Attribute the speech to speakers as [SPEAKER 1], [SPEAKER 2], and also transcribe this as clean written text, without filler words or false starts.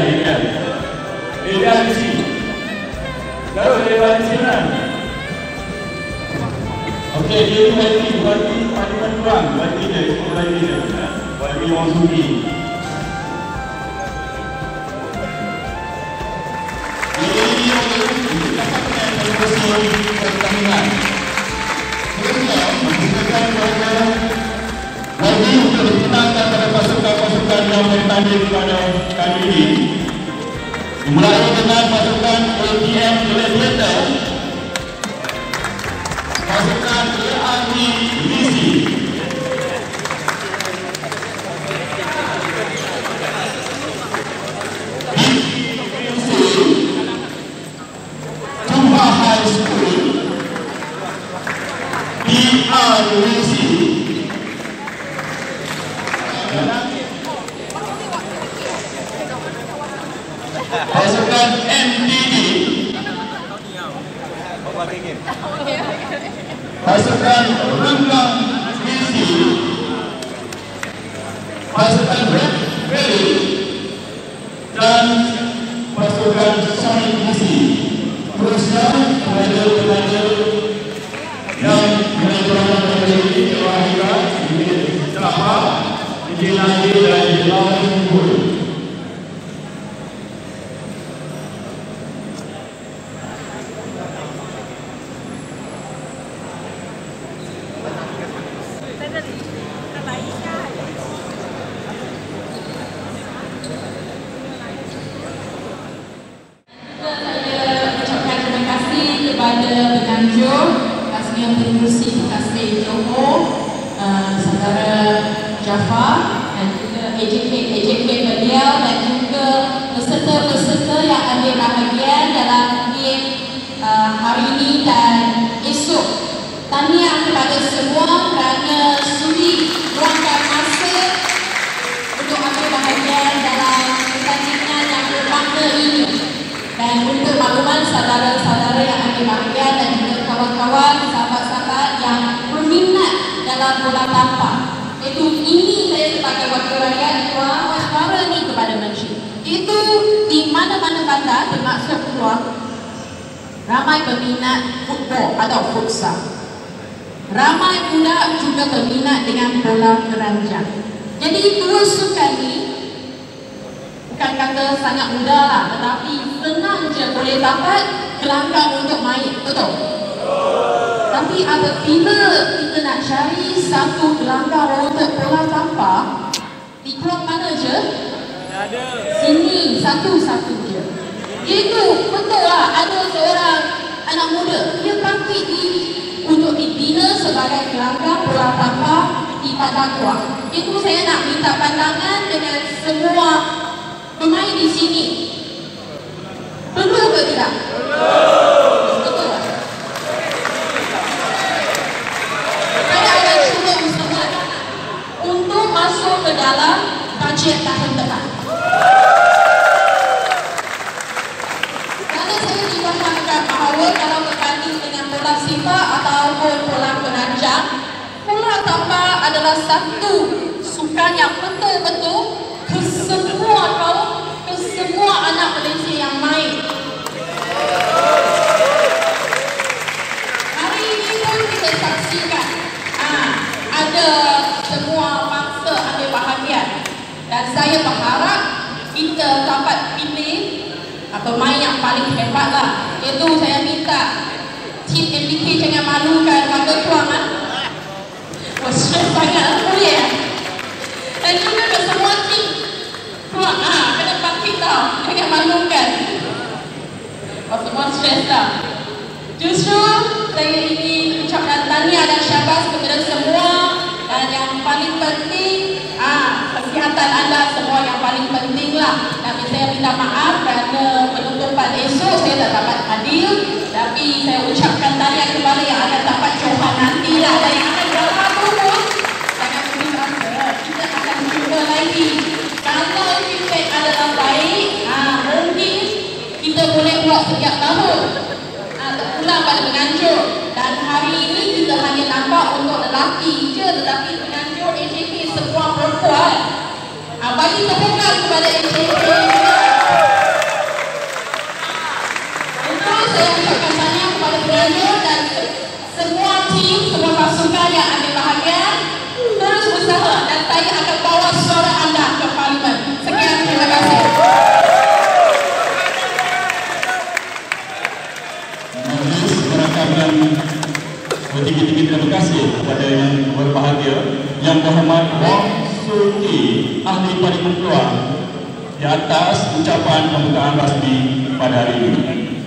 [SPEAKER 1] Dia di sini. Kalau dia di sini. Okey, dia bagi bantuan, bagi dia, bagi orang sudi. Lagi untuk dikenalkan pada pasukan-pasukan yang bertanding pada kali ini, dimulai dengan pasukan ATM Gladiator, pasukan ARD Misi, Jumpa High School, DRWC, pasukan MDD, pasukan Renggang Misi, pasukan Red Valley, dan pasukan Sonic Misi. Terusnya pelajar-pelajar yang menyeberang dari Wahida, Jawa, Jinadi dan Jawa Timur.
[SPEAKER 2] Kepada penganjur Kasmiah Pengurusi Kasih Johor, saudara Jafar dan juga AJK beliau dan juga peserta-peserta yang ambil bahagian dalam game hari ini dan esok. Tahniah kepada semua kerana sudi luangkan masa untuk ambil bahagian dalam pertandingan yang berbangga ini. Dan untuk makluman saudara-saudara yang ambil bahagian dan juga kawan-kawan, sahabat-sahabat yang berminat dalam bola tampar, itu ini saya sebagai wakil rakyat suara ni kepada menteri. Itu di mana-mana bandar termasuk Keluang ramai berminat football atau futsal. Ramai pula juga berminat dengan bola keranjang. Jadi dua sukan ni bukan kata sangat mudah lah, tetapi senang je boleh dapat gelanggang untuk main, betul? Tapi apabila kita nak cari satu gelanggang untuk bola tampar, di Keluang mana je? Ada. Sini, satu-satu je. Itu betul lah, ada seorang anak muda, dia bangkit untuk dibina sebagai gelanggang bola tampar di Padang Keluang. Itu saya nak minta pandangan dengan semua pemain di sini. Perlu ke tidak? Betul. Saya akan cuba usaha untuk masuk ke dalam bajet tahun depan. Kerana saya difahamkan bahawa kalau bertanding dengan bola sepak ataupun bola keranjang, bola tampar adalah satu sukan yang betul-betul semua kaum, ke semua anak Malaysia yang main. Hari ini pun kita saksikan ada semua bangsa ambil bahagian, dan saya berharap kita dapat pilih pemain yang paling hebat lah. Itu saya minta tim MBK jangan malukan bangga Keluang. Wah, stres sangat boleh. Dan juga ke semua tim Keluang, kena bangkit tau, jangan malukan. Semua stres tau. Justru saya ingin ucapkan tahniah dan syabas kepada semua, dan yang paling penting kesihatan anda semua yang paling penting lah. Tapi saya minta maaf kerana penutupan esok saya tak dapat hadir, tapi saya ucapkan tahniah kepada yang akan dapat Johan nanti lah, dan yang akan berlaku pun jangan putus asa, kita akan cuba lagi. Kalau feedback adalah baik, mungkin kita boleh buat setiap tahun, terpulang pada penganjur. Dan hari ini kita hanya nampak untuk lelaki je, tetapi penganjur AJK semua perempuan. Bagi tepukan kepada AJK.
[SPEAKER 1] Yang Berhormat Wong Soo Ki, Ahli Parlimen Keluar, di atas ucapan pembukaan rasmi pada hari ini.